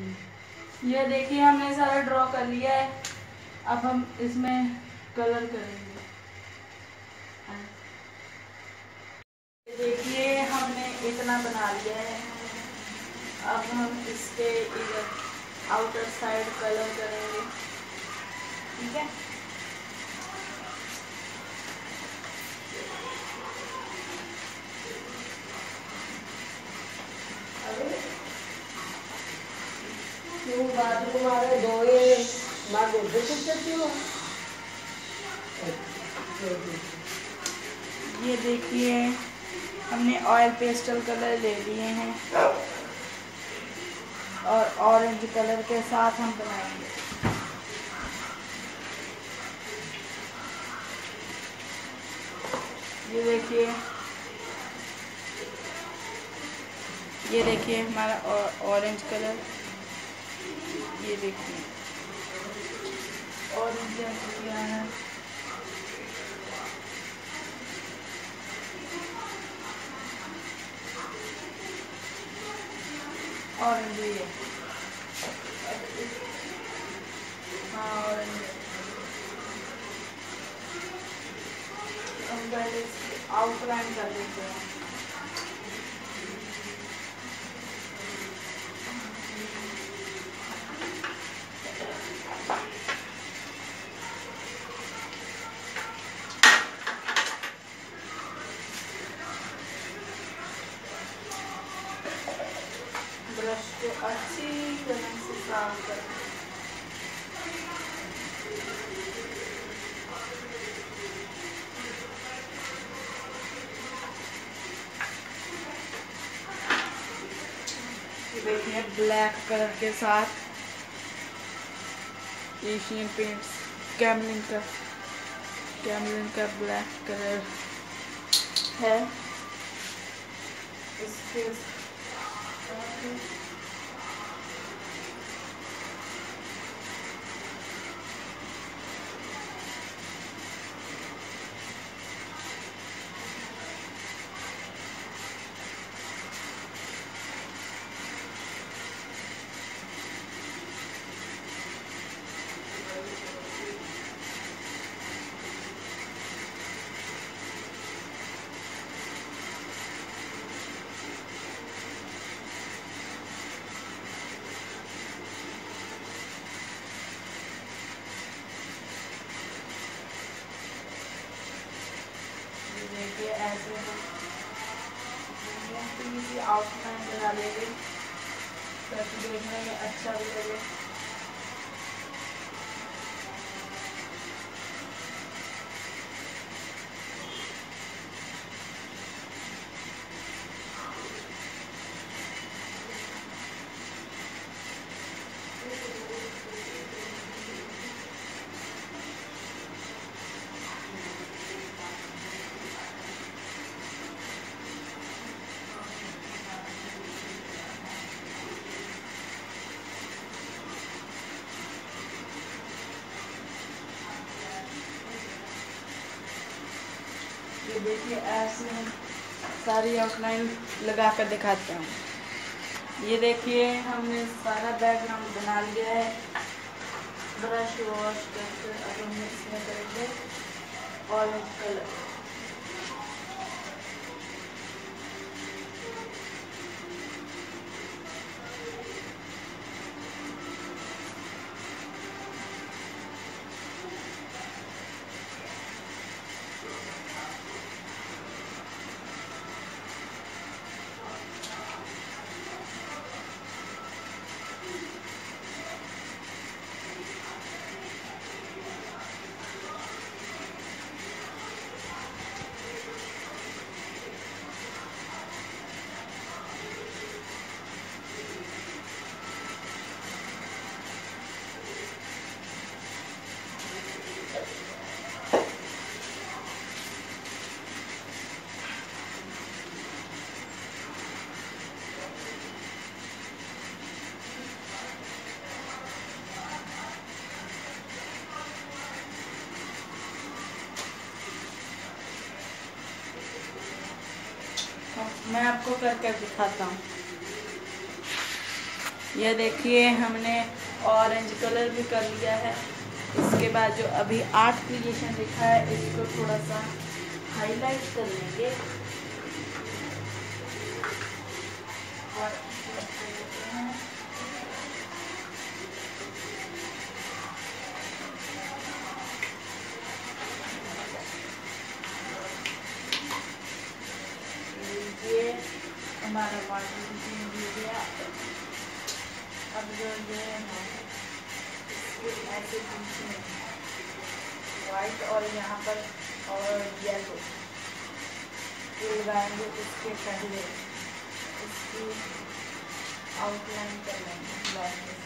ये देखिए हमने सारा ड्रॉ कर लिया है। अब हम इसमें कलर करेंगे। ये देखिए हमने इतना बना लिया है। अब हम इसके इधर आउटर साइड कलर करेंगे। ठीक है। बाथरूम आ रहे धोए मार दूध सकती हो। ये देखिए हमने ऑयल पेस्टल कलर ले लिए हैं और ऑरेंज कलर के साथ हम बनाएंगे। ये देखिए हमारा ऑरेंज कलर। ये देखिए ऑरेंज किया है। ऑरेंज ये हाँ ऑरेंज। हम पहले इसकी आउटलाइन कर देते हैं। ब्रश को अच्छी तरह से साफ करें। देखिए ब्लैक कलर के साथ एशियन पेंट्स कैमलिन का ब्लैक कलर है। इसके ऐसे हम आउटलाइन बना लेंगे ताकि देखने में अच्छा भी लगे। ये देखिए ऐसे हम सारी आउटलाइन लगा कर दिखाते हैं। ये देखिए हमने सारा बैकग्राउंड बना लिया है। ब्रश वॉश करके अब हम इसमें करेंगे ऑरेंज कलर। मैं आपको करके दिखाता हूँ। ये देखिए हमने ऑरेंज कलर भी कर लिया है। इसके बाद जो अभी आर्ट क्रिएशन लिखा है इसको थोड़ा सा हाईलाइट कर लेंगे और ये हमारा वाटर हो गया। अब जो ये है ऐसे पीछे वाइट और यहाँ पर और येलो ये लगाएंगे। इसके पहले इसकी आउटलाइन कर लेंगे।